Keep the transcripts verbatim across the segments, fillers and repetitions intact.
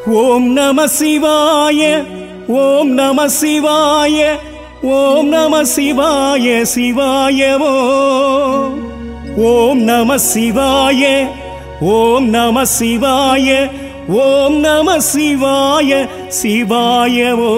ஓம் நம சிவாய ஓம் நம சிவாய ஓம் நம சிவாய சிவாயவோ ஓம் நம சிவாய ஓம் நம சிவாய ஓம் நம சிவாய சிவாயவோ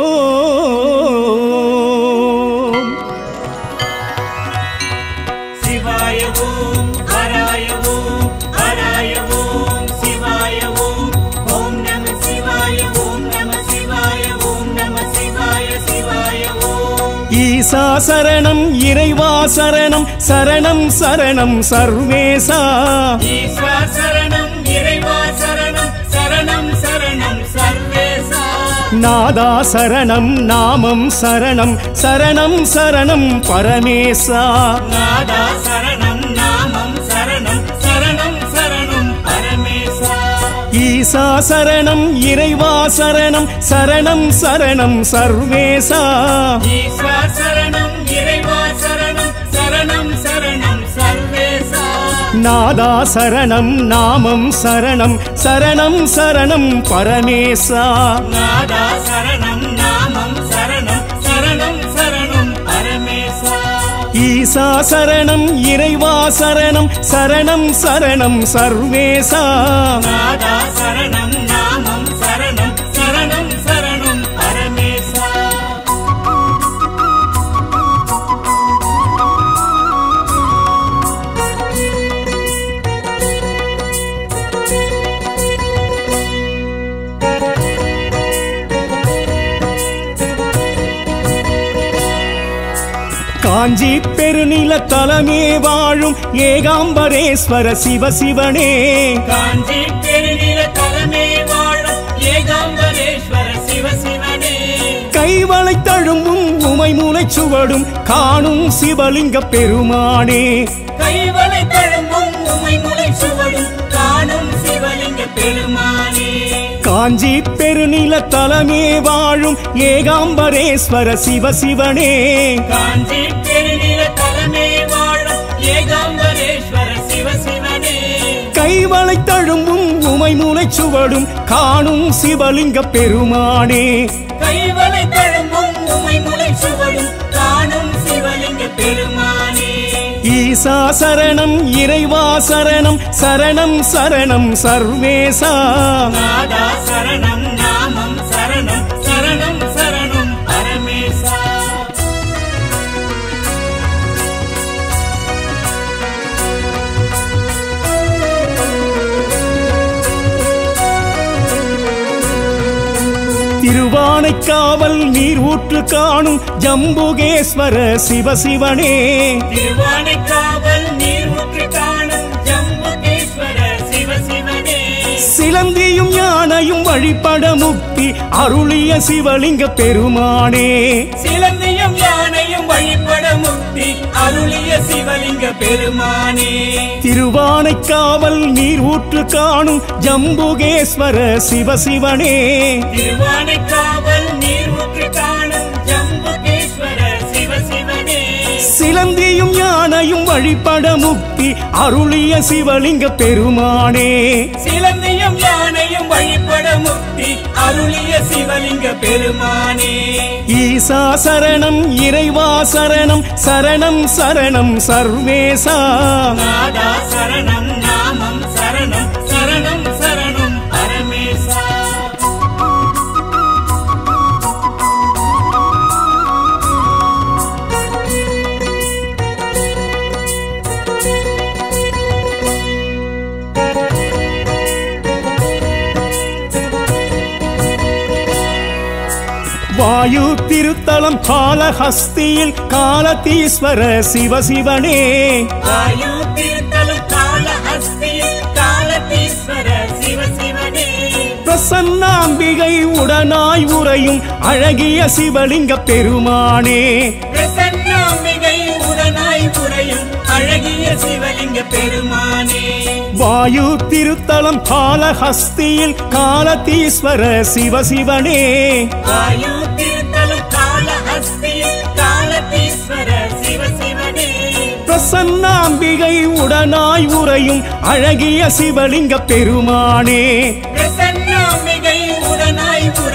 ஈசா சரணம் இறைவா சரணம் சரணம் சரணம் சர்வேசா ஈசா சரணம் இறைவா சரணம் சரணம் சரணம் சர்வேசா நாதா சரணம் நாமம் சரணம் சரணம் சரணம் பரமேசா நாதா சரணம் நாமம் சரணம் சரணம் சரணம் பரமேசா ஈசா சரணம் இறைவா சரணம் சரணம் சரணம் சர்வேசா ஈசா சரணம் இறைவா சரணம் சரணம் சரணம் சர்வேசா நாதா சரணம் நாமம் சரணம் சரணம் சரணம் பரமேசா நாதா சரணம் நாமம் சரணம் சரணம் சரணம் பரமேசா ஈசா சரணம் இறைவா சரணம் சரணம் சரணம் சர்வேசா நாதா சரணம் நாமம் சரணம் சரணம் சரணம் பரமேசா காஞ்சி பெருநில தலமே வாழும் ஏகாம்பரேஸ்வர சிவசிவனே காஞ்சி பெருநில தலமே வாழும் ஏகாம்பரேஸ்வர சிவசிவனே கைவளை தழும்பும் உமை மூளை சுவடும் காணும் சிவலிங்க பெருமானே கைவளை தழும்பும் உமை முளை சுவடும் காணும் சிவலிங்க பெருமானே காஞ்சி பெருநில தலமே வாழும் ஏகாம்பரேஸ்வர சிவசிவனே காஞ்சி பெருநில தலமே வாழும் ஏகாம்பரேஸ்வர சிவசிவனே கைவளை தழும்பும் உமை மூளை சுவடும் காணும் சிவலிங்க பெருமானே கைவளை தழும்பும் உமை முளை சுவடும் காணும் சிவலிங்க பெருமானே ஈசா சரணம் இறைவா சரணம் சரணம் சரணம் சர்வேசா நாதா சரணம் நாமம் சரணம் சரணம் சரணம் பரமேசா திருவானைக்காவல் நீர் ஊற்று காணும் ஜம்புகேஸ்வர சிவசிவனே திருவானைக்காவல் நீர் ஊற்று காணும் ஜம்புகேஸ்வர சிவசிவனே சிலந்தியும் யானையும் வழிபட முக்தி அருளிய சிவலிங்க பெருமானே சிலந்தியும் யானையும் வழிபட முக்தி அருளிய சிவலிங்க பெருமானே திருவானைக்காவல் நீர் ஊற்று காணும் ஜம்புகேஸ்வர சிவசிவனே திருவானைக்காவல் நீர் ஊற்று காணும் ஜம்புகேஸ்வர சிவசிவனே சிலந்தியும் யானையும் வழிபட முக்தி அருளிய சிவலிங்க பெருமானே சிலந்தியும் யானையும் வழிபட முக்தி அருளிய சிவலிங்க பெருமானே ஈசா சரணம் இறைவா சரணம் சரணம் சரணம் சர்வேசா நாதா சரணம் நாமம் சரணம் சரணம் சரணம் பரமேசா வாயு திருத்தலம் காலஹஸ்தியில் காலதீஸ்வர சிவசிவனே வாயு திருத்தலம் காலஹஸ்தியில் காலதீஸ்வர சிவசிவனே பிரசன்னாம்பிகை உடனாய் உறையும் அழகிய சிவலிங்க பெருமானே பிரசன்னாம்பிகை உடனாய் உறையும் அழகிய சிவலிங்க பெருமானே வாயு திருத்தலம் காலஹஸ்தியில் காலதீஸ்வர சிவசிவனே வாயு திருத்தலம் காலஹஸ்தியில் காலதீஸ்வர சிவசிவனே பிரசன்னாம்பிகை உடனாய் உறையும் அழகிய சிவலிங்க பெருமானே பிரசன்னாம்பிகை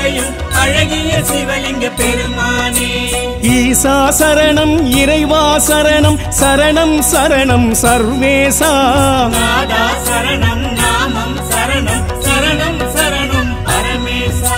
உறையும் அழகிய சிவலிங்க பெருமானே. ஈசா சரணம் இறைவா சரணம் சரணம் சரணம் சர்வேசா. நாதா சரணம் நாமம் சரணம் சரணம் சரணம் பரமேசா.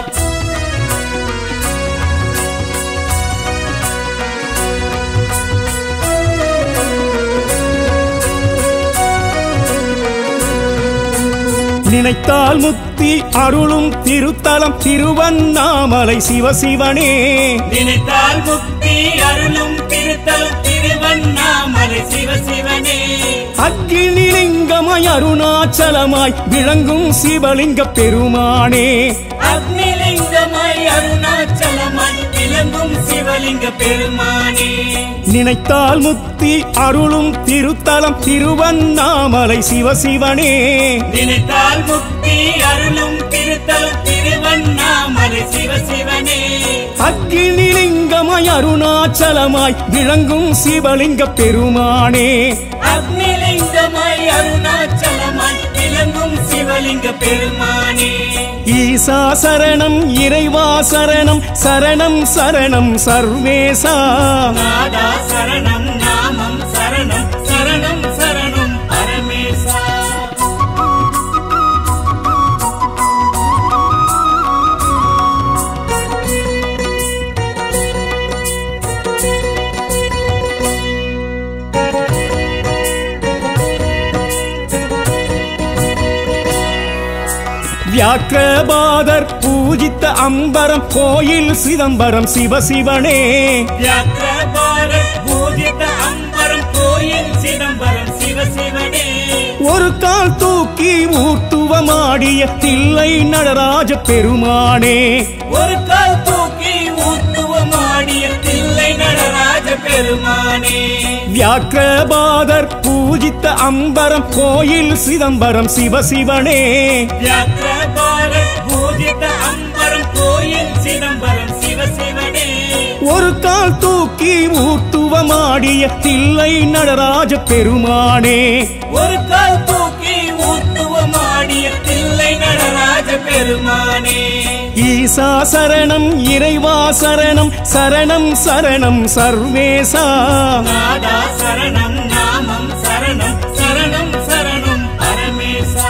நினைத்தால் முக்தி அருளும் திருத்தலம் திருவண்ணாமலை சிவசிவனே. நினைத்தால் முக்தி அருளும் திருத்தலம் திருவண்ணாமலை சிவசிவனே. அக்னிலிங்கமாய் அருணாச்சலமாய் விளங்கும் சிவலிங்க பெருமானே. அக்னிலிங்கமாய் அருணாச்சலமாய் விளங்கும் சிவலிங்க பெருமானே. நினைத்தால் முக்தி அருளும் திருத்தலம் திருவண்ணாமலை சிவசிவனே. நினைத்தால் முக்தி அருளும் திருத்தலம் திருவண்ணாமலை சிவசிவனே. அக்னிலிங்கமாய் அருணாச்சலமாய் விளங்கும் சிவலிங்க பெருமானே. அக்னிலிங்கமாய் அருணாச்சலமாய் விளங்கும் சிவலிங்க பெருமானே. ஈசா சரணம் இறைவா சரணம் சரணம் சரணம் சர்வேசா. நாதா சரணம் நாமம் சரணம் சரணம் சரணம் பரமேசா. வியாக்கிரபாதர் பூஜித்த அம்பரம் கோயில் சிதம்பரம் சிவசிவனே. வியாக்கிரபாதர் பூஜித்த அம்பரம் கோயில் சிதம்பரம் சிவசிவனே. ஒரு கால் தூக்கி ஊர்த்துவமாடிய தில்லை நடராஜ பெருமானே. ஒரு கால் தூக்கி ஊர்த்துவமாடிய தில்லை நடராஜ பெருமானே. வியாக்கிரபாதர் பூஜித்த அம்பரம் கோயில் சிதம்பரம் சிவசிவனே. வியாக்கிரபாதர் பூஜித்த அம்பரம் கோயில் சிதம்பரம் சிவசிவனே. ஒரு கால் தூக்கி ஊர்த்துவமாடிய தில்லை நடராஜ பெருமானே. ஒரு கால் தூக்கி ஊர்த்துவமாடிய தில்லை நடராஜ பெருமானே. ஈசா சரணம் இறைவா சரணம் சரணம் சரணம் சர்வேசா. நாதா சரணம் நாமம் சரணம் சரணம் சரணம் பரமேசா.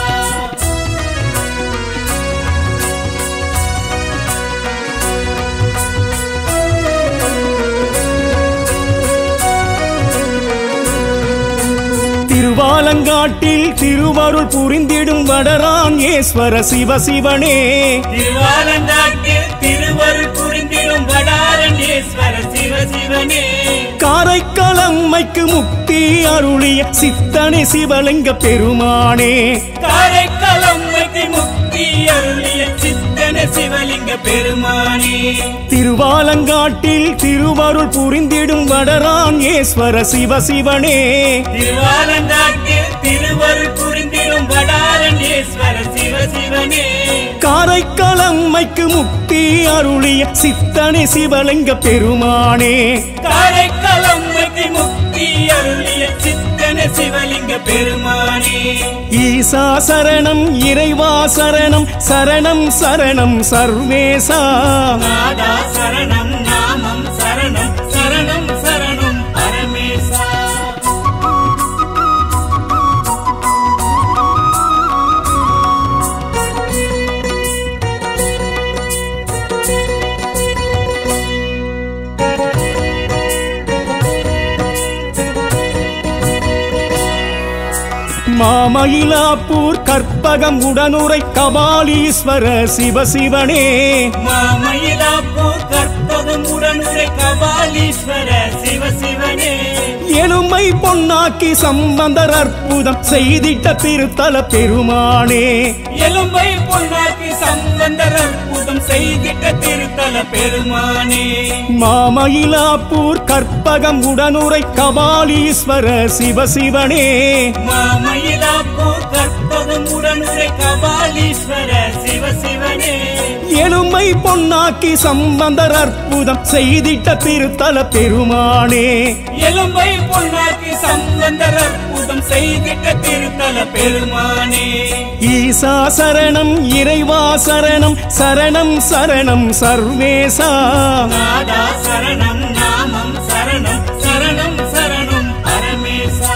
திருவாலங்காட்டில் திருவருள் புரிந்திடும் வடரான் ஈஸ்வர சிவசிவனே. திருவாலங்காட்டில் திருவருள் புரிந்திடும் வடாரண்யேஸ்வர சிவசிவனே. காரைக்காலம்மைக்கு முக்தி அருளிய சித்தனை சிவலிங்க பெருமானே. காரைக்காலம்மைக்கு முக்தி அருளிய சித்தன சிவலிங்க பெருமானே. திருவாலங்காட்டில் திருவருள் புரிந்திடும் வடரான் ஈஸ்வர சிவசிவனே. திருவாலங்காட்டில் திருவருள் புரிந்திடும் வடாரண்யேஸ்வர சிவசிவனே. காரைக்காலம்மைக்கு முக்தி அருளிய சித்தனை சிவலிங்க பெருமானே. காரைக்காலம்மைக்கு முக்தி அருளிய சித்தன சிவலிங்க பெருமானே. ஈசா சரணம் இறைவா சரணம் சரணம் சரணம் சர்வேசா. நாதா சரணம் நாமம் சரணம் சரணம் சரணம் பரமேசா. மாமயிலாப்பூர் கற்பகம் உடனுரை கபாலீஸ்வர சிவசிவனே. மாமயிலாப்பூர் கற்பகம் உடனுரை கபாலீஸ்வர சிவசிவனே. எலும்பை பொன்னாக்கி சம்பந்தர் அற்புதம் செய்திட்ட திருத்தல பெருமானே. எலும்பை பொன்னாக்கி சம்பந்தர் அற்புதம் செய்திட்ட திருத்தல பெருமானே. மாமயிலாப்பூர் கற்பகம் உடனுரை கபாலீஸ்வர சிவசிவனே. மாமயிலாப்பூர் கற்பகம் உடனுரை கபாலீஸ்வர சிவ சிவனே எலும்பை பொன்னாக்கி சம்பந்தர் அற்புதம் செய்திட்ட திருத்தல பெருமானே எலும்பை பொன்னாக்கி சம்பந்தர் அற்புதம் செய்திட்ட திருத்தல பெருமானே ஈசா சரணம் இறைவா சரணம் சரணம் சரணம் சர்வேசா நாதா சரணம் நாமம் சரணம் சரணம் சரணம் பரமேசா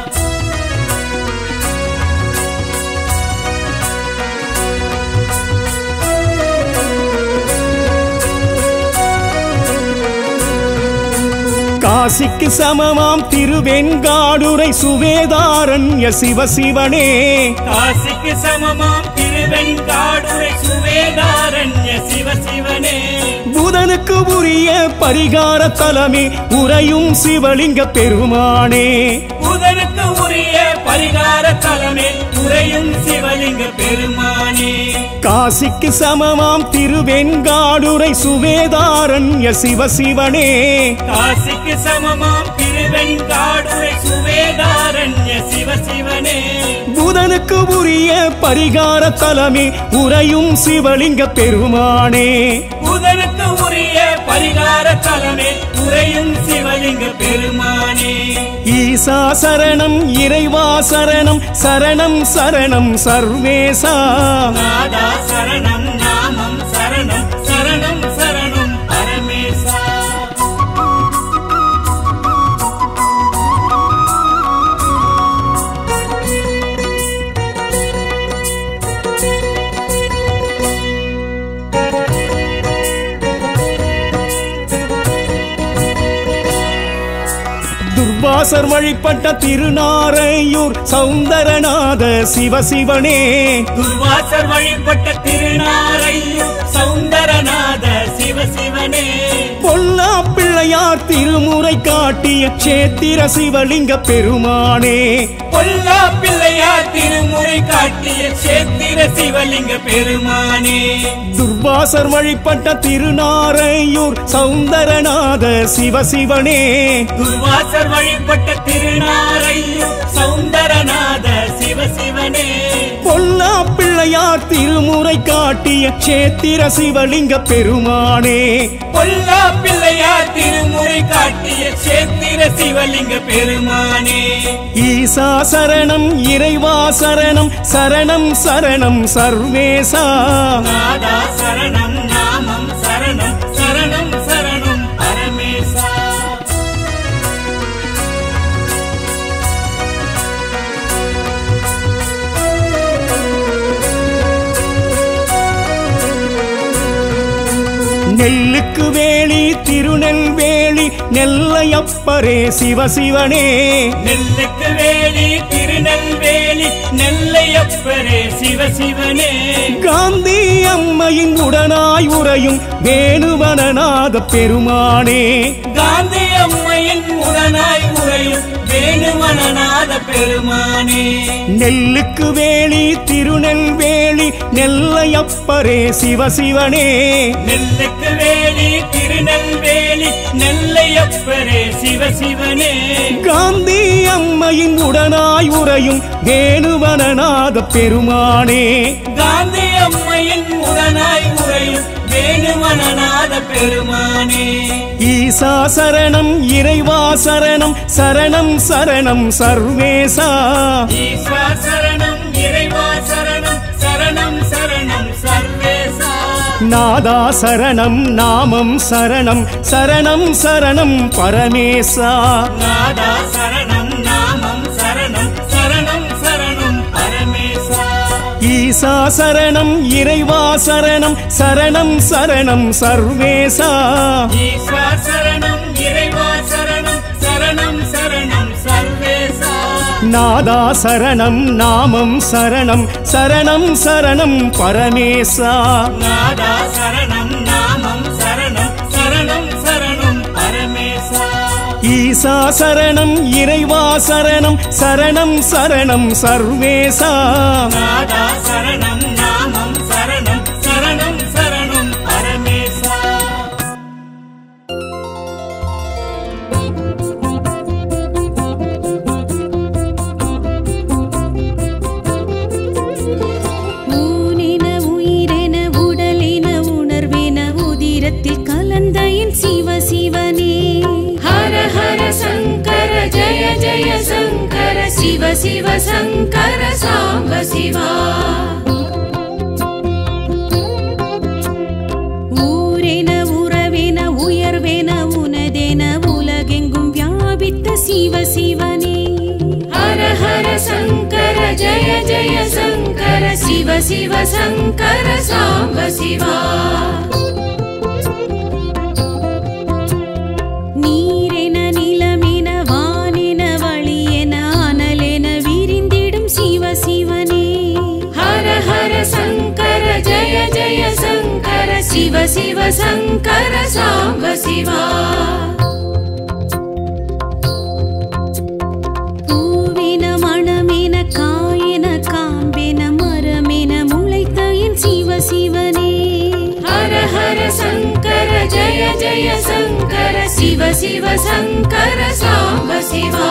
காசிக்கு சமமாம் திருவெண்காடுரை சுவேதாரண்ய சிவசிவனே காசிக்கு சமமாம் திருவெண்காடுரை சுவேதாரண்ய சிவ சிவனே புதனுக்கு உரிய பரிகார தலமே உறையும் சிவலிங்க பெருமானே புதனுக்கு உரிய பரிகார தலமே உறையும் சிவலிங்க பெருமானே காசிக்கு சமமாம் திருவெண்காடுரை சுவேதாரண்ய சிவசிவனே காசிக்கு சமமாம் திருவெண்காடுரை சுவேதாரண்ய சிவ சிவனே புதனுக்கு உரிய பரிகார தலமே உறையும் சிவலிங்க பெருமானே புதனுக்கு உரிய பரிகார தலமே உறையும் சிவலிங்க பெருமானே ஈசா சரணம் இறைவா சரணம் சரணம் சரணம் சர்வேசா நாதா சரணம் நாமம் சரணம் சரணம் சரணம் பரமேசா துர்வாசர் வழிபட்ட திருநாரையூர் சௌந்தரநாத சிவசிவனே துர்வாசர் வழிபட்ட திருநாரையூர் சௌந்தரநாத சிவ சிவனே பொல்லா பிள்ளையார் திருமுறை காட்டிய சேத்திர சிவலிங்க பெருமானே பொல்லா பிள்ளையார் திருமுறை காட்டிய சேத்திர சிவலிங்க பெருமானே துர்வாசர் வழிபட்ட திருநாரையூர் சௌந்தரநாத சிவசிவனே துர்வாசர் வழிபட்ட திருநாரையூர் சௌந்தரநாத சிவ சிவனே பொல்லா பிள்ளையார் திருமுறை காட்டிய சேத்திர சிவலிங்க பெருமானே பொல்லா பிள்ளையார் திருமுறை காட்டிய சேத்திர சிவலிங்க பெருமானே ஈசா சரணம் இறைவா சரணம் சரணம் சரணம் சர்வேசா நாதா சரணம் நாமம் சரணம் சரணம் சரணம் பரமேசா நெல்லுக்கு வேலி திருநெல்வேலி நெல்லையப்பரே சிவசிவனே நெல்லுக்கு வேலி திருநெல்வேலி நெல்லையப்பரே சிவ சிவனே காந்தி அம்மையின் உடனாய் உறையும் வேணுவனநாத பெருமானே காந்தி அம்மையின் உடனாய் உறையும் வேணுவனநாத பெருமானே நெல்லுக்கு வேலி திருநெல்வேலி நெல்லையப்பரே சிவசிவனே நெல்லுக்கு வேலி திருநெல்வேலி நெல்லையப்பரே சிவ சிவனே காந்தி அம்மையின் உடனாய் உறையும் வேணுவனநாத பெருமானே காந்தி அம்மையின் உடனாய் உறையும் வேணுவனநாத பெருமானே ஈசா சரணம் இறைவா சரணம் சரணம் சரணம் சர்வேசா ஈஸ்வா சரணம் இறைவா சரணம் சரணம் சரணம் சர்வேசா நாதா சரணம் நாமம் சரணம் சரணம் சரணம் பரமேசா நாதா சரணம் நாமம் சரணம் சரணம் சரணம் பரமேசா ஈசா சரணம் இறைவா சரணம் சரணம் சரணம் சர்வேசா ஈஸ்வா சரணம் இறைவா சரணம் சரணம் சரணம் சர்வேசா நாதா சரணம் நாமம் சரணம் சரணம் சரணம் பரமேசா நாதா சரணம் நாமம் சரணம் சரணம் சரணம் பரமேசா ஈசா சரணம் இறைவா சரணம் சரணம் சரணம் சர்வேசா நாதா சரணம் நாமம் சரணம் சரணம் சரணம் பரமேசா சிவனே ஹர ஹர சங்கர ஜய ஜய சங்கர சிவ சிவ சங்கர சாம்ப சிவா ஊரென உறவென உயர்வென உனதென உலகெங்கும் வியாபித்த சிவ சிவனே ஹர ஹர சங்கர ஜய ஜய சங்கர சிவ சிவ சங்கர சாம்ப சிவா நீரென நிலமென வானென வழியென அனலென விரிந்திடும் சிவ சிவனே ஹர ஹர சங்கர ஜய ஜய சங்கர சிவ சிவ சங்கர சாம்ப சிவா பூவென மணமென காயென காம்பென மரமென முளைத்த என் சிவ சிவனே ஹர ஹர சங்கர ஜய ஜய சங்கர சிவ சிவ சங்கர சாம்ப சிவா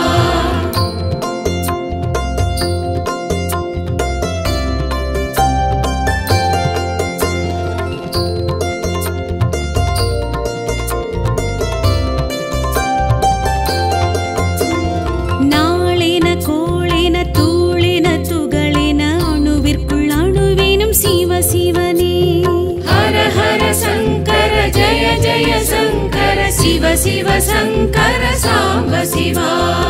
நாளென கோளென தூளென துகளென அணுவிற்குள் அணுவேனும் சிவ சிவனே ஹர ஹர சங்கர ஜய ஜய சங்கர சிவ சிவ சங்கர சாம்ப சிவா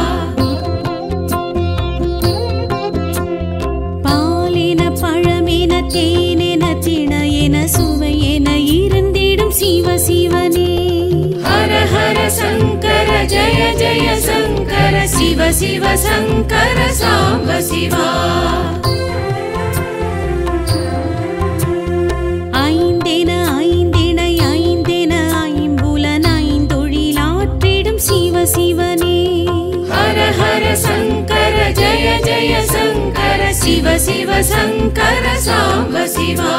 பாலென பழமென தேனென திணையென சுவையென இருந்திடும் சிவ சிவனே ஹர ஹர சங்கர ஜய ஜய சங்கர சிவ சிவ சங்கர சாம்ப சிவா ஐந்தென ஐந்திணை ஐந்தென ஐம்புலன் ஐந்தொழிலாற்றிடும் சிவ சிவனே ஹர ஹர சங்கர ஜய ஜய சங்கர சிவ சிவ சங்கர சாம்ப சிவா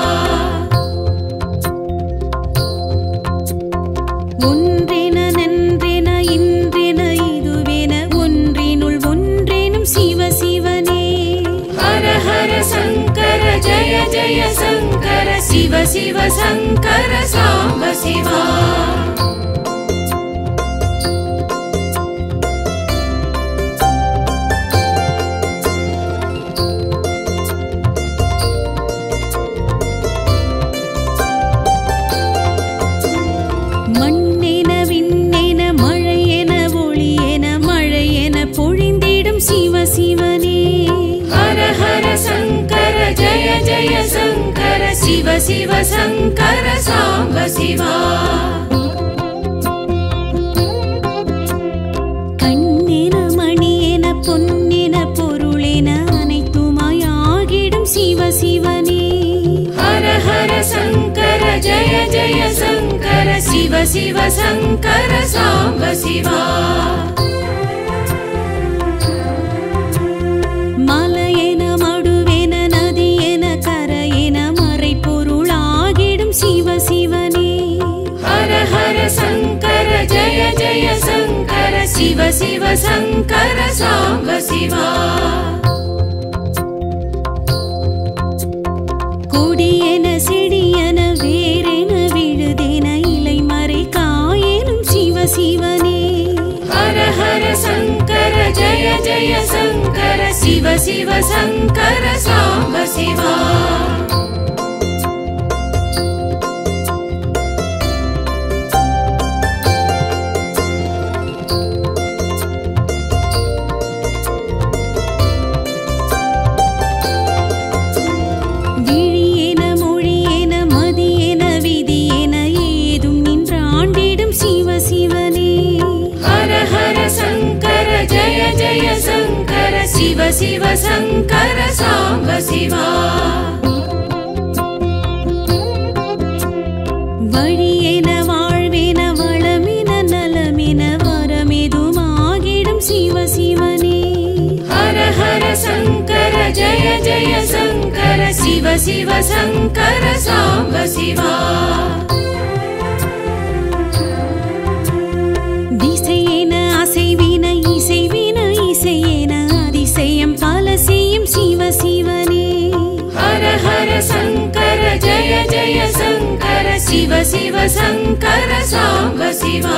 ஒன்றென நன்றென இன்றென இதுவென ஒன்றினுள் ஒன்றேனும் சிவ சிவனே ஹர ஹர சங்கர ஜய ஜய சங்கர சிவ சிவ சங்கர சாம்ப சிவா மண்ணென விண்ணென மழையென ஒளியென மழையென பொழிந்திடும் சிவ சிவனே ஹர ஹர சங்கர ஜய ஜய சங்கர சிவ சிவ சங்கர சாம்ப சிவா கண்ணென மணியென பொன்னென பொருளென அனைத்துமாய் ஆகிடும் சிவ சிவனே ஹர ஹர சங்கர ஜய ஜய சங்கர சிவ சிவ சங்கர சாம்ப சிவா மலையென மடுவென நதியென கரையென மறைப்பொருளாகிடும் சிவ சிவனே ஹர ஹர சங்கர ஜய ஜய சங்கர சிவ சிவ சங்கர சாம்ப சிவா கொடியென செடியென வேரென விழுதென இலை மறை காயேனும் சிவ சிவனே ஹர ஹர சங்கர ஜய ஜய சங்கர சிவ சிவ சங்கர சாம்ப சிவா விழியென மொழியென மதியென விதியென ஏதும் நின்று ஆண்டிடும் சிவ சிவனே ஹர ஹர சங்கர ஜய ஜய சங்கர சிவ சிவ சங்கர சாம்ப சிவா வழியென வாழ்வென வளமென நலமென வரமெதுமாகிடும் சிவ சிவனே ஹர ஹர சங்கர ஜய ஜய சங்கர சிவ சிவ சங்கர சாம்ப சிவா திசையென அசைவின இசைவின இசையென அதிசயம் பல செய்யும் சிவ சிவனே ஹர ஹர சங்கர ஜய ஜய சங்கர शिव शिव शङ्कर साम्ब शिवा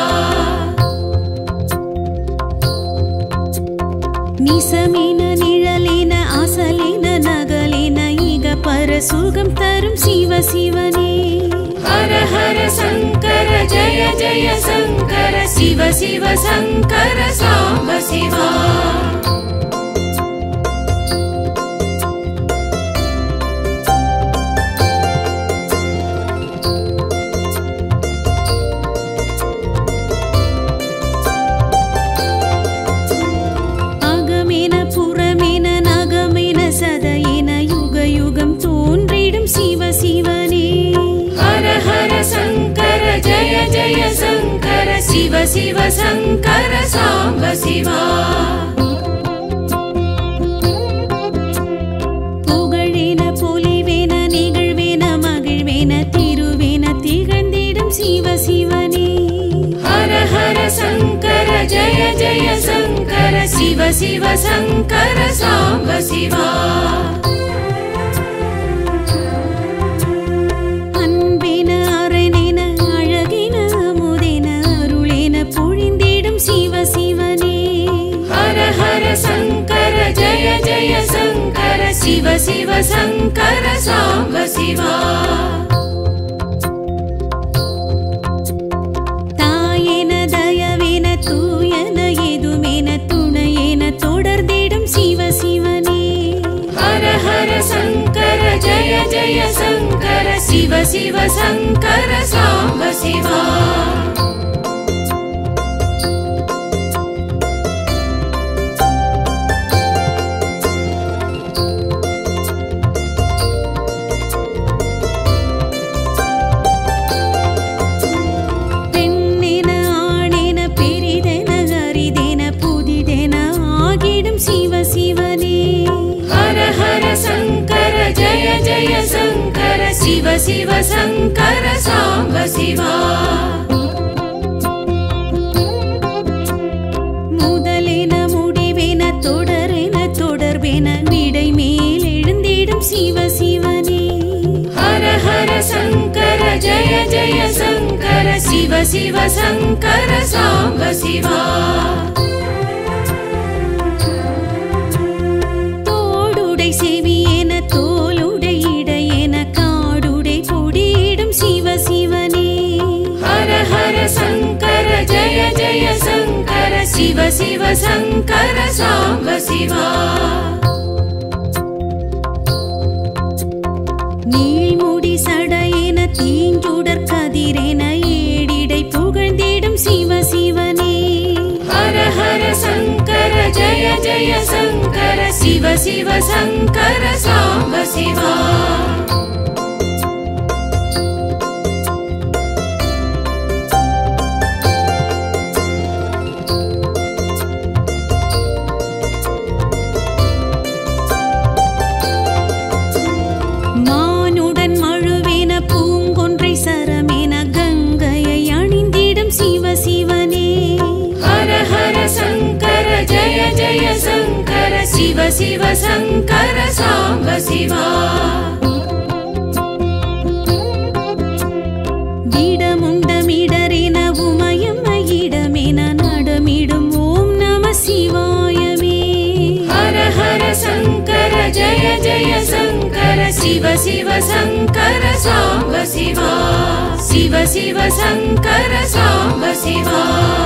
निसमेन निழलेன அசலேன நகலேன ஈக பர சுகம் தரும் சிவ சிவனே हर हर शङ्कर जय जय शङ्कर शिव शिव शङ्कर साम्ब शिवा शिव शिव शङ्कर साम्ब शिवा புகழேன பொலிவேன நிகழ்வேன மகிழ்வேன திருவேன திகழ்ந்திடும் சிவ சிவனே हर हर शङ्कर जय जय शङ्कर शिव शिव शङ्कर साम्ब शिवा शङ्कर जय जय शङ्कर शिव शिव शङ्कर साम्ब शिवा தாயேன தயவேன தூயன எதுமேன துணையேன தொடர்ந்திடும் சிவ சிவனே हर हर शङ्कर जय जय शङ्कर शिव शिव शङ्कर साम्ब शिवा शिव शिव शङ्कर साम्ब शिवा முதலேன முடிவேன தொடரேன தொடர்வேன விடை மேல் எழுந்திடும் சிவ சிவனே हर हर शङ्कर जय जय शङ्कर शिव शिव शङ्कर साम्ब शिवा தோடுடை செவியேன தோளுடை இடையேன காடுடை கொடியிடும் சிவ சிவனே हर हर शङ्कर जय जय शङ्कर शिव शिव शङ्कर साम्ब शिवा நீள்முடி சடையேன தீஞ்சுடர் கதிரேன ஏடிடை புகழ்ந்திடும் சிவ சிவனே हर हर शङ्कर जय जय शङ्कर शिव शिव शङ्कर साम्ब शिवा மானுடன் மழுவேன பூங்கொன்றை சரமேன கங்கையை அணிந்திடும் சிவ சிவனே हर हर शङ्कर जय जय शङ्कर शिव शिव शङ्कर साम्ब शिवा திடமுண்டமிடரேன உமயம் இடமேன நடமிடும் ஓம் நம சிவாயமே हर हर शङ्कर जय जय शङ्कर शिव शिव शङ्कर साम्ब शिवा शिव शिव शङ्कर साम्ब शिवा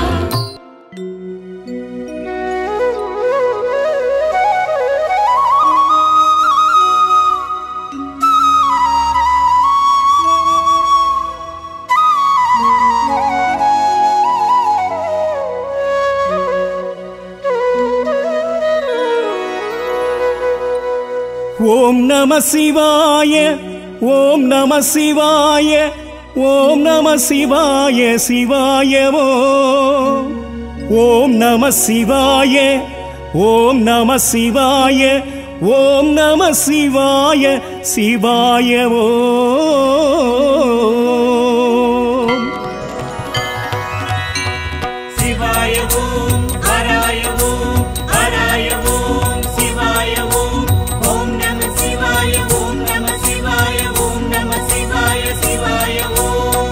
ஓம் நம சிவாய ஓம் நம சிவாய ஓம் நம சிவாய சிவாயவோ ஓம் நம சிவாய ஓம் நம சிவாய ஓம் நம சிவாய சிவாயவோ சிவாய ஓம் ஹராய ஓம் ஹராய ஓம் சிவாய ஓம் ஓம் நம சிவாய ஓம் நம சிவாய ஓம் நம சிவாய சிவாய ஓம்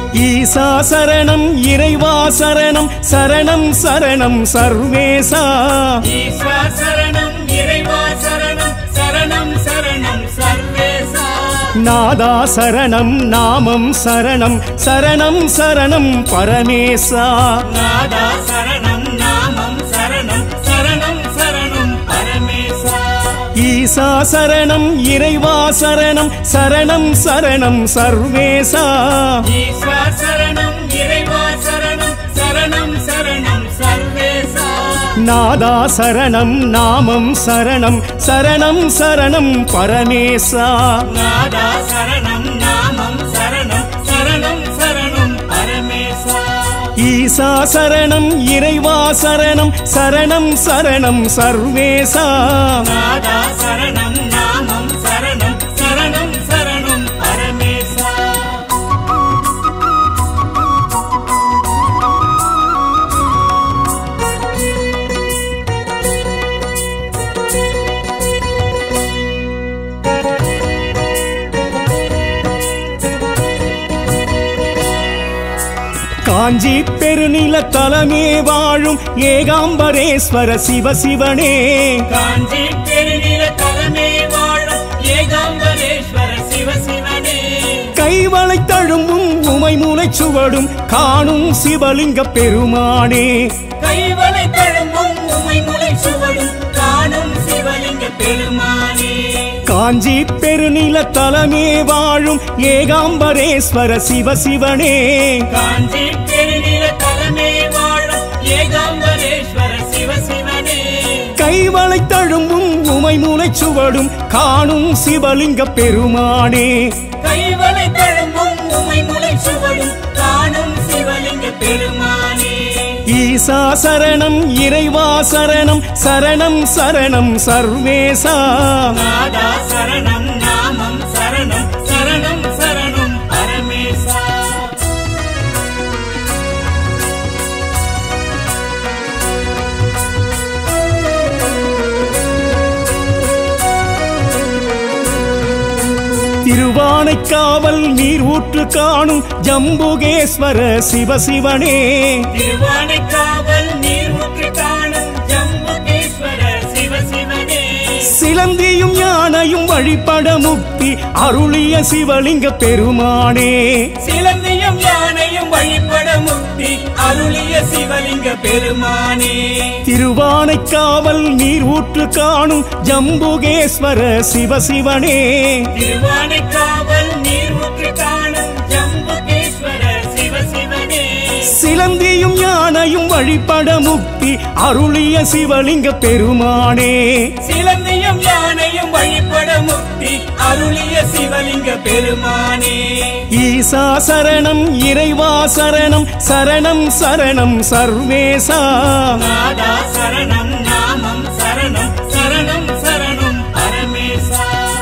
ஈசா சரணம் இறைவா சரணம் சரணம் சரணம் சர்வேசா ஈஸ்வா சரணம் இறைவா சரணம் சரணம் சரணம் சர்வேசா நாதா சரணம் நாமம் சரணம் சரணம் சரணம் பரமேசா நாதா சரணம் நாமம் சரணம் சரணம் சரணம் பரமேசா ஈசா சரணம் இறைவா சரணம் சரணம் சரணம் சர்வேசா ஈஸ்வா சரணம் இறைவா சரணம் சரணம் சரணம் சர்வேசா நாதா சரணம் நாமம் சரணம் சரணம் சரணம் பரமேசா நாதா சரணம் நாமம் சரணம் சரணம் சரணம் பரமேசா ஈசா சரணம் இறைவா சரணம் சரணம் சரணம் சர்வேசா நாதா சரணம் நாமம் சரணம் சரணம் சரணம் பரமேசா காஞ்சி பெருநில தலமே வாழும் ஏகாம்பரேஸ்வர சிவசிவனே காஞ்சி பெருநில தலைமை வாழும் ஏகாம்பரேஸ்வர சிவசிவனே கைவளை தழும்பும் உமை மூளைச் சுவடும் காணும் சிவலிங்க பெருமானே கைவளை தழும்பும் உமை முளை சுவடும் காணும் சிவலிங்க பெருமானே காஞ்சி பெருநில தலமே வாழும் ஏகாம்பரேஸ்வர சிவசிவனே காஞ்சி பெருநில தலைமை வாழும் ஏகாம்பரேஸ்வர சிவசிவனே கைவளை தழும்பும் உமை மூளைச் சுவடும் காணும் சிவலிங்க பெருமானே கைவளை தழும்பும் உமை முளை சுவடும் காணும் சிவலிங்க பெருமானே ஈசா சரணம் இறைவா சரணம் சரணம் சரணம் சர்வேசா நாதா சரணம் நாமம் சரணம் சரணம் சரணம் பரமேசா திருவானைக்காவல் நீர் ஊற்று காணும் ஜம்புகேஸ்வர சிவசிவனே திருவானைக்காவல் நீர் ஊற்று காணும் ஜம்புகேஸ்வர சிவசிவனே சிலந்தியும் யானையும் வழிபட முக்தி அருளிய சிவலிங்க பெருமானே சிலந்தியும் யானையும் வழிபட முக்தி அருளிய சிவலிங்க பெருமானே திருவானைக்காவல் நீர் ஊற்று காணும் ஜம்புகேஸ்வர சிவசிவனே திருவானைக்காவல் நீர் ஊற்று காணும் ஜம்புகேஸ்வர சிவசிவனே சிலந்தியும் யானையும் வழிபட முக்தி அருளிய சிவலிங்க பெருமானே சிலந்தியும் யானையும் வழிபட முக்தி அருளிய சிவலிங்க பெருமானே ஈசா சரணம் இறைவா சரணம் சரணம் சரணம் சர்வேசா நாதா சரணம் நாமம் சரணம் சரணம் சரணம் பரமேசா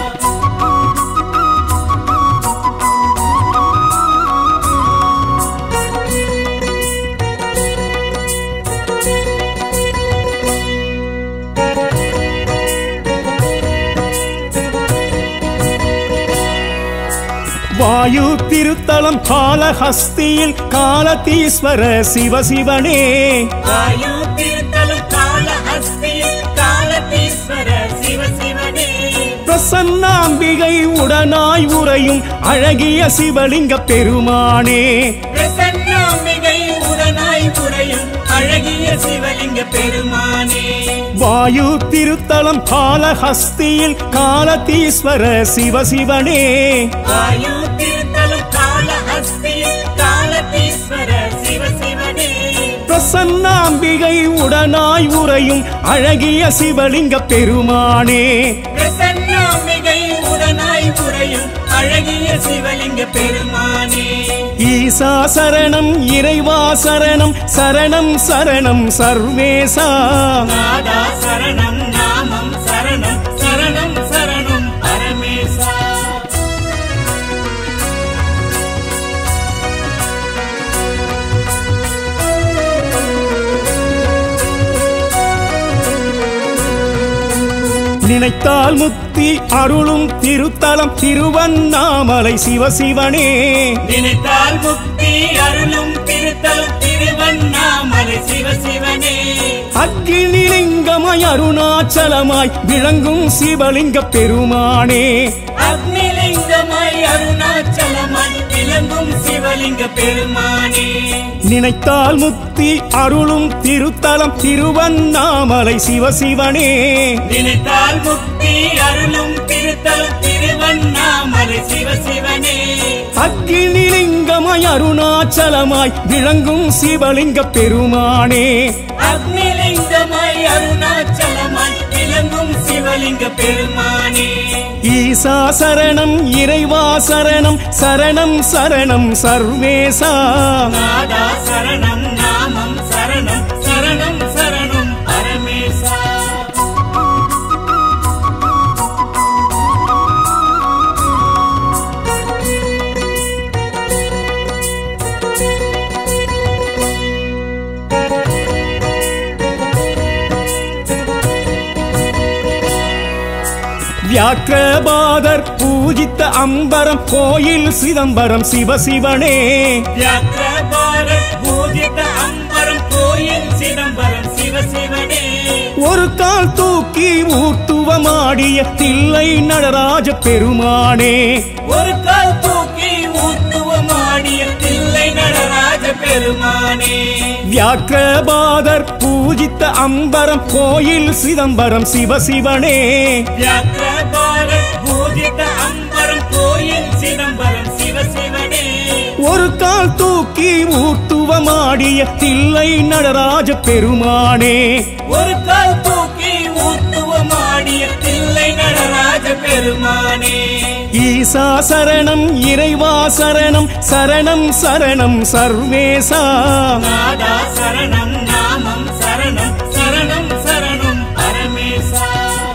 வாயு திருத்தலம் காலஹஸ்தியில் காலதீஸ்வர சிவசிவனே வாயு திருத்தலம் காலஹஸ்தியில் காலதீஸ்வர சிவசிவனே பிரசன்னாம்பிகை உடனாய் உறையும் அழகிய சிவலிங்க பெருமானே பிரசன்னாம்பிகை உடனாய் புரையும் அழகிய சிவலிங்க பெருமானே வாயு திருத்தலம் காலஹஸ்தியில் காலதீஸ்வர சிவசிவனே வாயு திருத்தலம் காலஹஸ்தியில் காலதீஸ்வர சிவசிவனே பிரசன்னாம்பிகை உடனாய் உறையும் அழகிய சிவலிங்க பெருமானே பிரசன்னாம்பிகை உடனாய் புரையும் அழகிய சிவலிங்க பெருமானே ஈசா சரணம் இறைவா சரணம் சரணம் சரணம் சர்வேசா நாதா சரணம் நாமம் சரணம் சரணம் சரணம் பரமேசா நினைத்தால் முத்தி அருளும் திருத்தலம் திருவண்ணாமலை சிவசிவனே நினைத்தால் முக்தி அருளும் திருத்தலம் திருவண்ணாமலை சிவசிவனே அக்னிலிங்கமாய் அருணாச்சலமாய் விளங்கும் சிவலிங்க பெருமானே அக்னிலிங்கமாய் அருணாச்சலமாய் விளங்கும் சிவலிங்க பெருமானே நினைத்தால் முத்தி அருளும் திருத்தலம் திருவண்ணாமலை சிவசிவனே நினைத்தால் முக்தி அருளும் திருத்தலம் திருவண்ணாமலை சிவசிவனே அக்னிலிங்கமாய் அருணாச்சலமாய் விளங்கும் சிவலிங்க பெருமானே அக்னிலிங்கமாய் அருணாச்சலமாய் விளங்கும் சிவலிங்க பெருமானே ஈசா சரணம் இறைவா சரணம் சரணம் சரணம் சர்வேசா நாதா சரணம் நாமம் சரணம் சரணம் சரணம் பரமேசா வியாக்கிரபாதர் பூஜித்த அம்பரம் கோயில் சிதம்பரம் சிவசிவனே வியாக்கிரபாதர் பூஜித்த அம்பரம் கோயில் சிதம்பரம் சிவசிவனே ஒரு கால் தூக்கி ஊர்த்துவமாடிய தில்லை நடராஜ பெருமானே ஒரு கால் தூக்கி ஊத்துவமாடிய தில்லை நடராஜ பெருமானே வியாக்கிரபாதர் பூஜித்த அம்பரம் கோயில் சிதம்பரம் சிவசிவனே வியாக்கிரபாதர் பூஜித்த அம்பரம் கோயில் சிதம்பரம் சிவசிவனே ஒரு கால் தூக்கி ஊர்த்துவமாடிய தில்லை நடராஜ பெருமானே ஒரு கால் தூக்கி ஊத்துவமாடிய தில்லை நடராஜ பெருமானே ஈசா சரணம் இறைவா சரணம் சரணம் சரணம் சர்வேசா நாதா சரணம் நாமம் சரணம் சரணம் சரணம் பரமேசா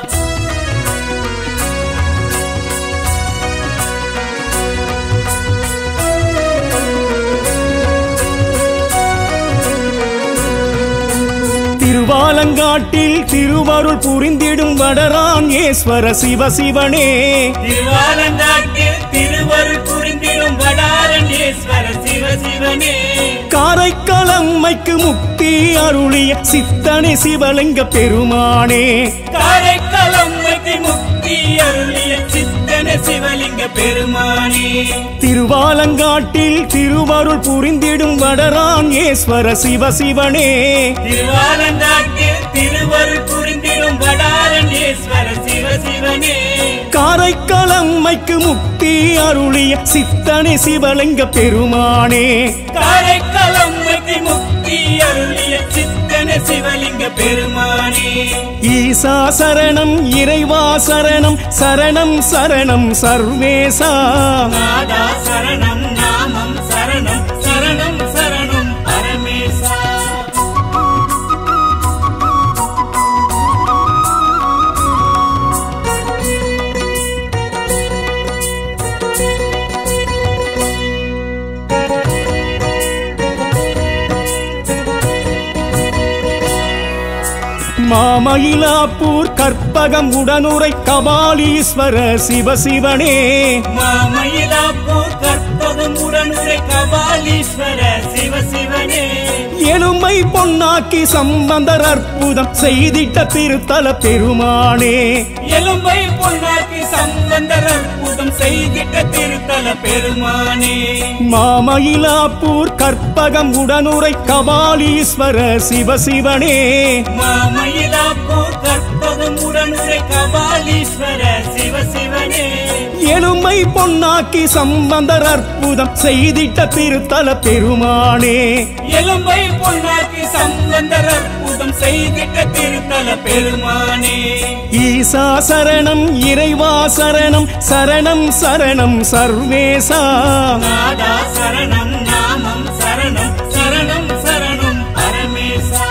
திருவாலங்காட்டில் திருவருள் புரிந்திடும் வடராங்கேஸ்வர சிவசிவனே திருவாலங்காட்டில் திருவருள் புரிந்திடும் வடாரண்யேஸ்வர சிவசிவனே காரைக்காலம்மைக்கு முக்தி அருளிய சித்தனை சிவலிங்க பெருமானே காரைக்காலம்மைக்கு முக்தி அருளிய சித்தன சிவலிங்க பெருமானே திருவாலங்காட்டில் திருவருள் புரிந்திடும் வடராங்கேஸ்வர சிவசிவனே திருவாலங்காட்டில் திருவருள் புரிந்திடும் வடாரண்யேஸ்வர சிவசிவனே காரைக்காலம்மைக்கு முக்தி அருளிய சித்தனை சிவலிங்க பெருமானே காரைக்காலம்மைக்கு முக்தி அருளிய சித்தன சிவலிங்க பெருமானே ஈசா சரணம் இறைவா சரணம் சரணம் சரணம் சர்வேசா நாதா சரணம் நாமம் சரணம் சரணம் சரணம் பரமேசா மாமயிலாப்பூர் கற்பகம் உடனுரை கபாலீஸ்வர சிவசிவனே மாமயிலாப்பூர் கற்பகம் உடனுரை கபாலீஸ்வர சிவசிவனே எலும்பை பொன்னாக்கி சம்பந்தர் அற்புதம் செய்திட்ட திருத்தல பெருமானே எலும்பை பொன்னாக்கி சம்பந்தர் அற்புதம் செய்திட்ட திருத்தல பெருமானே மாமயிலாப்பூர் கற்பகம் உடனுரை கபாலீஸ்வர சிவசிவனே மாமயிலாப்பூர் கற்பகம் உடனுரை கபாலீஸ்வர சிவசிவனே எலும்பை பொன்னாக்கி சம்பந்தர் அற்புதம் செய்திட்ட திருத்தல பெருமானே எலும்பை பொன்னாக்கி சம்பந்தர் அற்புதம் செய்திட்ட திருத்தல பெருமானே ஈசா சரணம் இறைவா சரணம் சரணம் சரணம் சர்வேசா நாதா சரணம் நாமம் சரணம் சரணம் சரணம் பரமேசா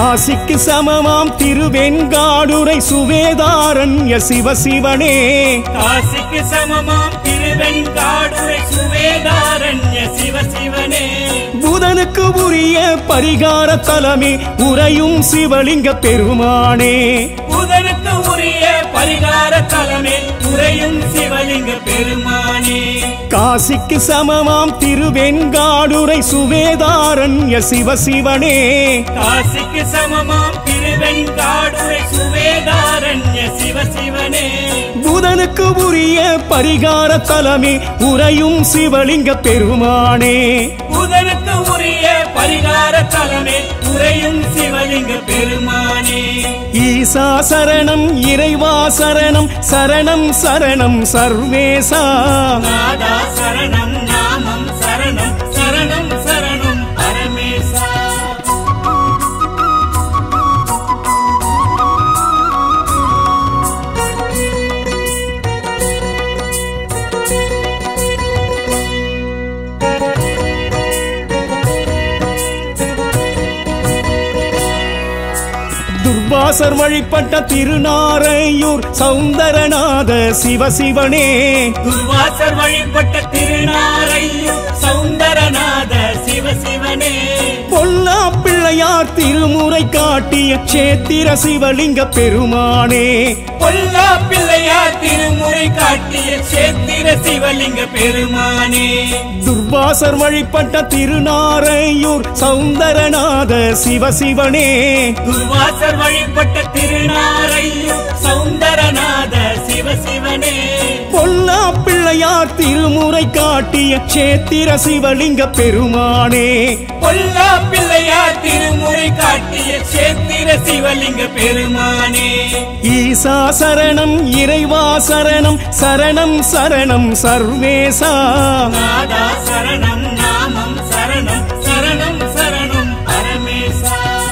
காசிக்கு சமமாம் திருவெண்காடுரை சுவேதாரண்ய சிவசிவனே காசிக்கு சமமாம் திருவெண்காடுரை சுவேதாரண்ய சிவசிவனே புதனுக்கு உரிய பரிகார தலமே உறையும் சிவலிங்க பெருமானே புதனுக்கு உரிய பரிகார தலமே உறையும் சிவலிங்க பெருமானே காசிக்கு சமமாம் திருவெண்காடுரை சுவேதாரண்ய சிவசிவனே காசிக்கு சமமாம் திருவெண்காடுரை சுவேதாரண்ய சிவசிவனே புதனுக்கு உரிய பரிகார தலமே உறையும் சிவலிங்க பெருமானே புதனுக்கு உரிய பரிகார தலமே உறையும் சிவலிங்க பெருமானே ஈசா சரணம் இறைவா சரணம் சரணம் சரணம் சர்வேசா நாதா சரணம் நாமம் சரணம் சரணம் சரணம் பரமேசா துர்வாசர் வழிபட்ட திருநாரையூர் சௌந்தரநாத சிவசிவனே துர்வாசர் வழிபட்ட திருநாரையூர் சௌந்தரநாத சிவசிவனே பொல்லா பிள்ளையார் திருமுறை காட்டிய சேத்திர சிவலிங்க பெருமானே பொல்லா பிள்ளையார் திருமுறை காட்டிய சேத்திர சிவலிங்க பெருமானே துர்வாசர் வழிபட்ட திருநாரையூர் சௌந்தரநாத சிவசிவனே துர்வாசர் வழிபட்ட திருநாரையூர் சௌந்தரநாத சிவசிவனே பொல்லா பிள்ளையார் திருமுறை காட்டிய சேத்திர சிவலிங்க பெருமானே பொல்லா பிள்ளையார் திருமுறை காட்டிய சேத்திர சிவலிங்க பெருமானே ஈசா சரணம் இறைவா சரணம் சரணம் சரணம் சர்வேசா நாதா சரணம் நாமம் சரணம் சரணம் சரணம் பரமேசா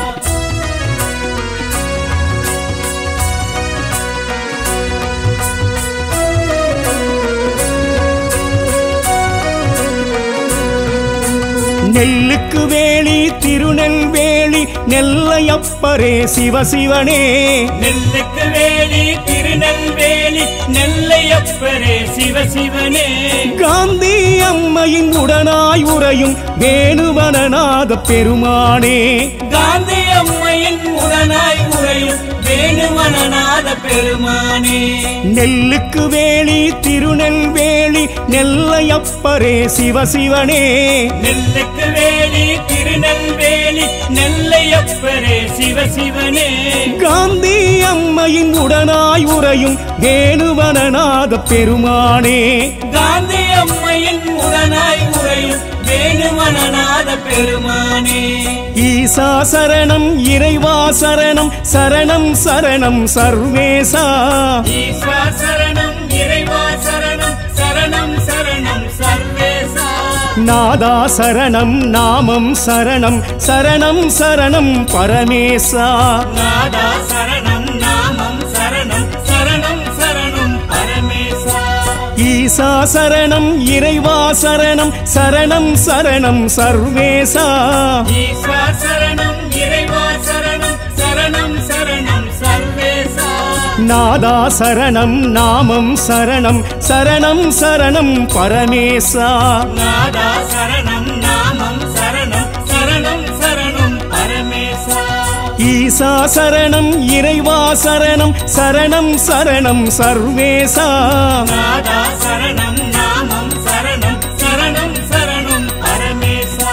நெல்லுக்கு வேலி திருநெல்வேலி நெல்லையப்பரே சிவசிவனே நெல்லுக்கு வேலி திருநெல்வேலி நெல்லையப்பரே சிவசிவனே காந்தி அம்மையின் உடனாய் உறையும் வேணுவனநாத பெருமானே காந்தி அம்மையின் உடனாய் உறையும் வேணுவனநாத பெருமானே நெல்லுக்கு வேலி திருநெல்வேலி நெல்லையப்பரே சிவசிவனே நெல்லுக்கு வேலி திருநெல்வேலி நெல்லையப்பரே சிவசிவனே காந்தி அம்மையின் உடனாய் உறையும் வேணுவனநாத பெருமானே காந்தி அம்மையின் உடனாய் உறையும் வேணுவனநாத பெருமானே ஈசா சரணம் இறைவா சரணம் சரணம் சரணம் சர்வேசா ஈஸ்வா சரணம் இறைவா சரணம் சரணம் சரணம் சர்வேசா நாதா சரணம் நாமம் சரணம் சரணம் சரணம் பரமேசா நாதா சரணம் நாமம் சரணம் சரணம் சரணம் பரமேசா ஈசா சரணம் இறைவா சரணம் சரணம் சரணம் சர்வேசா ஈஸ்வா சரணம் இறைவா சரணம் சரணம் சரணம் சர்வேசா நாதா சரணம் நாமம் சரணம் சரணம் சரணம் பரமேசா நாதா சரணம் நாமம் சரணம் சரணம் சரணம் பரமேசா ஈசா சரணம் இறைவா சரணம் சரணம் சரணம் சர்வேசா நாதா சரணம் நாமம் சரணம் சரணம் சரணம் பரமேசா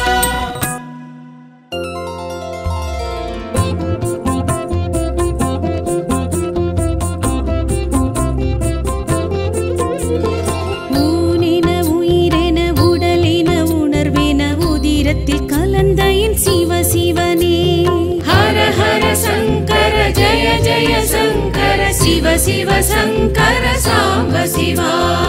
ஊனென உயிரென உடலென உணர்வென உதிரத்தில் கலந்த என் சிவ சிவனே ஹர ஹர சங்கர ஜய ஜய சங்கர சிவ சிவ சங்கர சாம்ப சிவா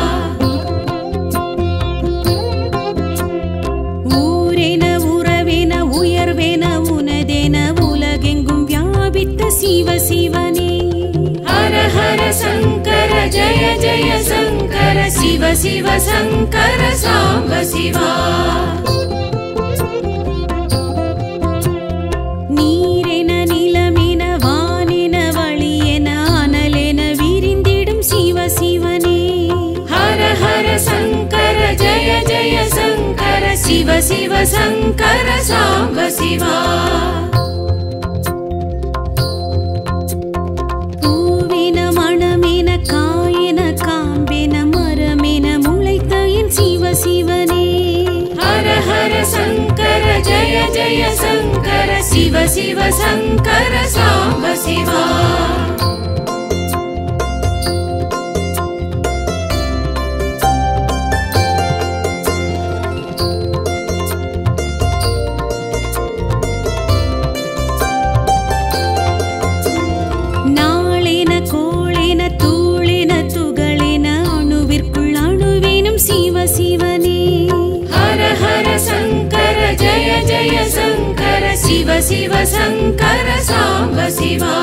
ஊரென உறவென உயர்வென உனதென உலகெங்கும் வியாபித்த சிவ சிவனே ஹர ஹர சங்கர ஜய ஜய சங்கர சிவ சிவ சங்கர சாம்ப சிவா நீரென நில शिव शिव शङ्कर साम्ब शिवा பூவின மணமென காயன காம்பென மரமென முளைத்த என் சிவ சிவனே ஹர ஹர சங்கர ஜய ஜய சங்கர சிவ சிவ சங்கர சாம்ப சிவா शिव शिव शङ्कर साम्ब शिवा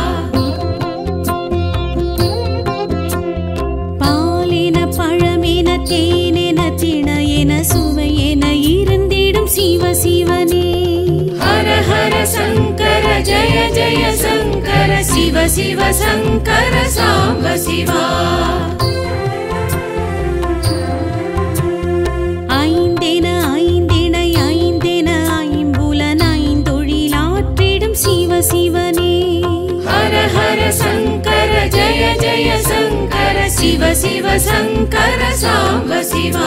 பாலின பழமென தேனென திணையென சுவையென இருந்திடும் சிவ சிவனே ஹர ஹர சங்கர ஜய ஜய சங்கர சிவ சிவ சங்கர சாம்ப சிவா ஐந்தென ஐந்திணை ஐந்தென ஐம்புலன் ஐந்தொழிலாற்றிடும் சிவ சிவனே ஹர ஹர சங்கர ஜய ஜய சங்கர சிவ சிவ சங்கர சாம்ப சிவா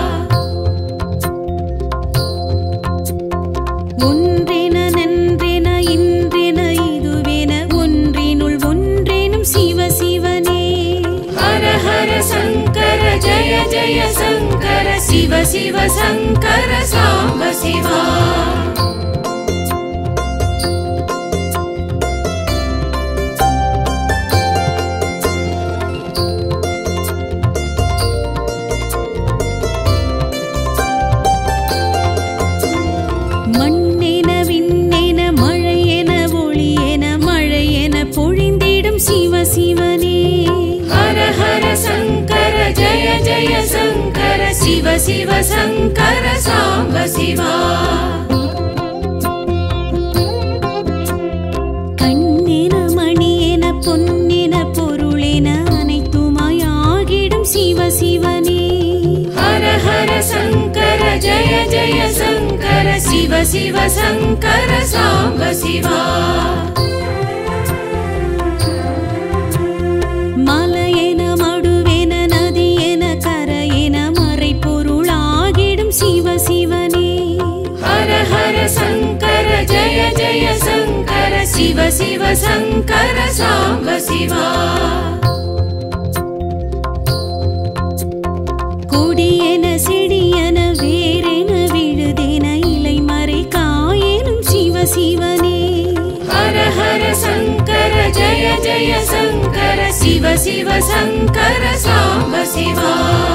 ஒன்றென நன்றென இன்றென இதுவென ஒன்றினுள் ஒன்றெனும் சிவ சிவனே ஹர ஹர சங்கர ஜய ஜய சங்கர शिव शिव शङ्कर साम्ब शिवा மண்ணென விண்ணென மழையென ஒளியென மழையென பொழிந்திடும் சிவ சிவனே ஹர ஹர சங்கர ஜய ஜய சங்கர शिव शिव शङ्कर साम्ब शिवा கண்ணென மணியென பொன்னென பொருளென அனைத்துமாயாகிடும் சிவ சிவனே ஹர ஹர சங்கர ஜய ஜய சங்கர शिव शिव शङ्कर साम्ब शिवा மலையென மடுவென நதியென கரையென மறை பொருளாகிடும் சிவ சிவனே ஹர ஹர சங்கர ஜய ஜய சங்கர शिव शिव शङ्कर साम्ब शिवा கொடியென செடியென வேரென விழுதென இலை மறை காயெனும் சிவ சிவனே ஹர ஹர சங்கர ஜய ஜய சங்கர शिव शिव शङ्कर साम्ब शिवा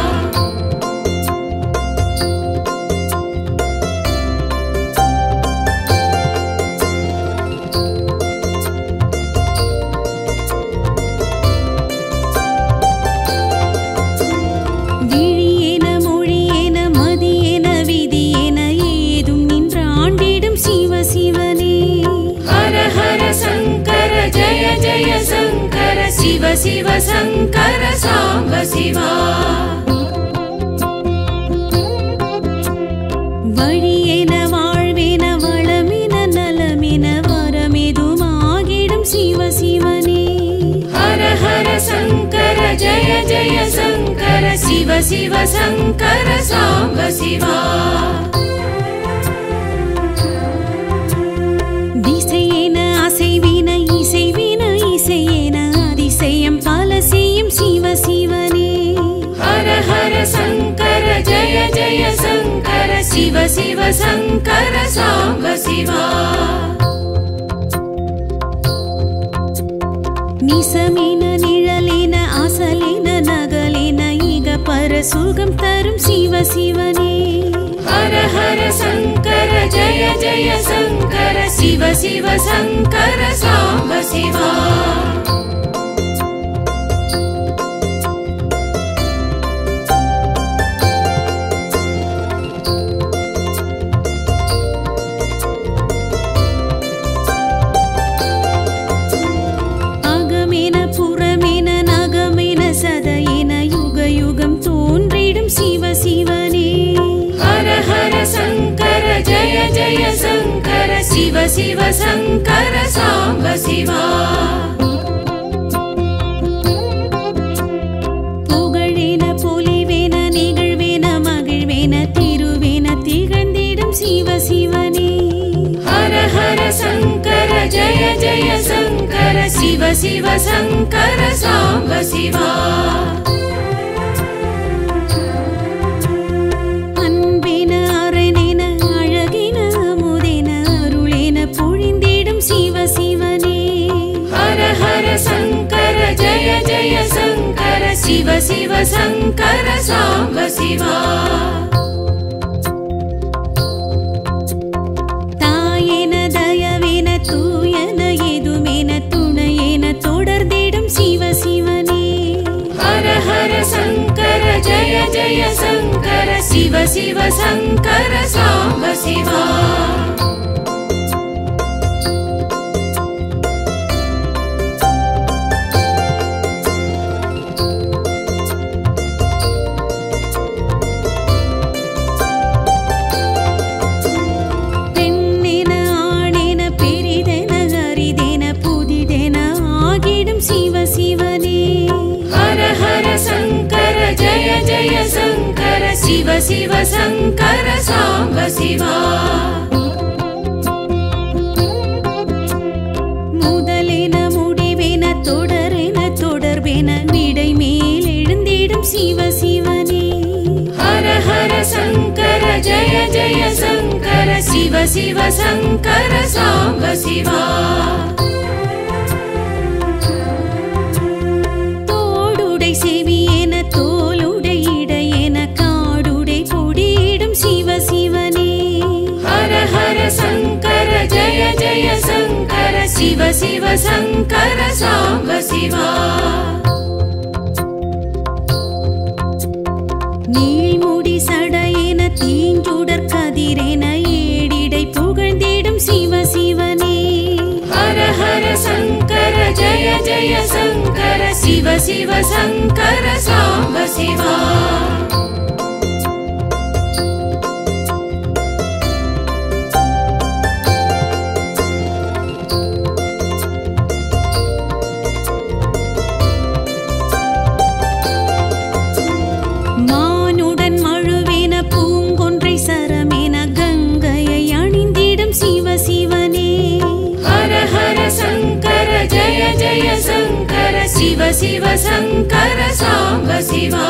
விழியென மொழியென மதியென விதியென ஏதும் நின்றாண்டிடும் சிவ சிவனே ஹர ஹர சங்கர ஜய ஜய சங்கர शिव शिव शङ्कर साम्ब शिवा வழியென வாழ்வென வளமென நலமென வரமெதுமாகிடும் சிவ சிவனே ஹர ஹர சங்கர ஜய ஜய சங்கர शिव शिव शङ्कर साम्ब शिवा திசையென அசைவின இசைவின இசையென அதிசயம் பல செய்யும் சிவ சிவனே ஹர ஹர சங்கர ஜய ஜய சங்கர शिव शिव शङ्कर साम्ब शिवा நிசமென நிழலென அசலென நகலென இக பர சுகம் தரும் சிவ சிவனே ஹர ஹர சங்கர ஜய ஜய சங்கர शिव शिव शङ्कर साम्ब शिवा शिव शिव शङ्कर साम्ब शिवा புகழேன பொலிவேன நிகழ்வேன மகிழ்வேன திருவேன திகழ்ந்திடும் சிவ சிவனே ஹர ஹர சங்கர ஜய ஜய சங்கர சிவ சிவ சங்கர சாம்ப சிவா அன்பின அரணின அழகின அமுதேன அருளேன பொழிந்திடும் சிவ சிவனே ஹர ஹர சங்கர ஜய ஜய சங்கர சிவ சிவ சங்கர சாம்ப சிவா தாயேன தயவேன தூயன எதுமேன துணையேன தொடர்ந்திடும் சிவ சிவனே ஹர ஹர சங்கர ஜய ஜய சங்கர சிவ சிவ சங்கர சாம்ப சிவா சிவ சிவனே ஹர ஹர சங்கர ஜய ஜய சங்கர சிவ சிவ சங்கர சாம்ப சிவா முதலேன முடிவேன தொடரென தொடர்வேன விடை மேல் எழுந்திடும் சிவ சிவனே ஹர ஹர சங்கர ஜய ஜய சங்கர சிவ சிவ சங்கர சாம்ப சிவா செவியேன தோளுடை இடையேன காடுடை பொடியிடும் சிவ சிவனே ஹர ஹர சங்கர ஜய ஜய சங்கர சிவ சிவ சங்கர சாம்ப சிவா நீள்முடி சடையேன தீஞ்சுடர் கதிரேன ஏடிடை புகழ்ந்திடும் சிவ சிவனே ஹர ஹர சங்கர ஜய ஜய சங்கர சிவ சிவ சங்கர சாம்ப சிவா மானுடன் மழுவேன பூங்கொன்றை சரமேன கங்கையை அணிந்திடும் சிவ சிவனே ஹர ஹர சங்கர ஜய ஜய சங்கர சிவ சிவ சங்கர சாம்ப சிவா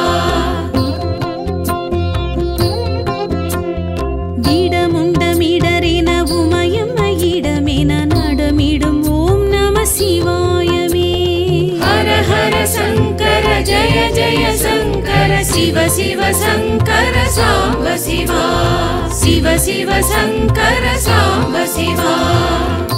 இடமுண்டமிடரேன உமயம் இடமென நடமிடும் ஓம் நம சிவாயமே ஹர ஹர சங்கர ஜய ஜய சங்கர சிவ சிவ சங்கர சாம்ப சிவா சிவ சிவ சங்கர சாம்ப சிவா